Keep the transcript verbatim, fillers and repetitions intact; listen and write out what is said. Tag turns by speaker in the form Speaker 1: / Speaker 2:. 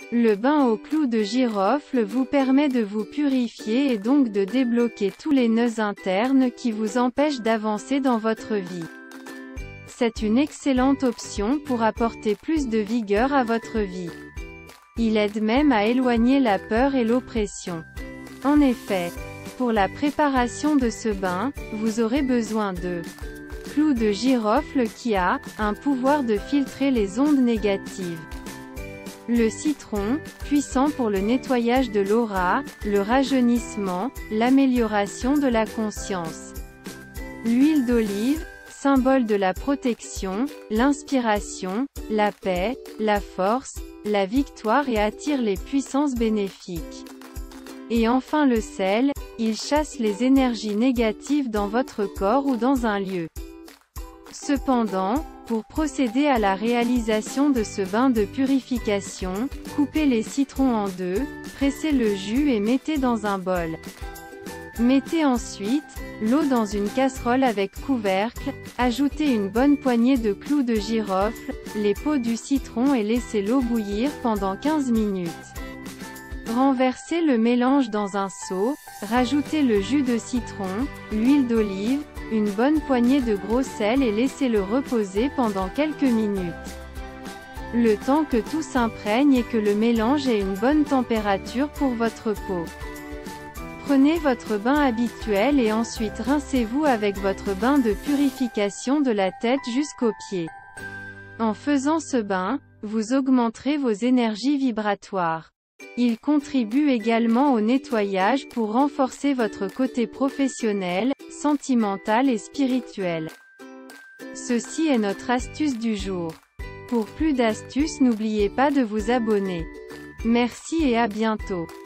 Speaker 1: Le bain au clou de girofle vous permet de vous purifier et donc de débloquer tous les nœuds internes qui vous empêchent d'avancer dans votre vie. C'est une excellente option pour apporter plus de vigueur à votre vie. Il aide même à éloigner la peur et l'oppression. En effet, pour la préparation de ce bain, vous aurez besoin de clou de girofle qui a un pouvoir de filtrer les ondes négatives. Le citron, puissant pour le nettoyage de l'aura, le rajeunissement, l'amélioration de la conscience. L'huile d'olive, symbole de la protection, l'inspiration, la paix, la force, la victoire et attire les puissances bénéfiques. Et enfin le sel, il chasse les énergies négatives dans votre corps ou dans un lieu. Cependant, pour procéder à la réalisation de ce bain de purification, coupez les citrons en deux, pressez le jus et mettez dans un bol. Mettez ensuite l'eau dans une casserole avec couvercle, ajoutez une bonne poignée de clous de girofle, les peaux du citron et laissez l'eau bouillir pendant quinze minutes. Renversez le mélange dans un seau, rajoutez le jus de citron, l'huile d'olive, une bonne poignée de gros sel et laissez-le reposer pendant quelques minutes. Le temps que tout s'imprègne et que le mélange ait une bonne température pour votre peau. Prenez votre bain habituel et ensuite rincez-vous avec votre bain de purification de la tête jusqu'aux pieds. En faisant ce bain, vous augmenterez vos énergies vibratoires. Il contribue également au nettoyage pour renforcer votre côté professionnel, sentimental et spirituel. Ceci est notre astuce du jour. Pour plus d'astuces, n'oubliez pas de vous abonner. Merci et à bientôt.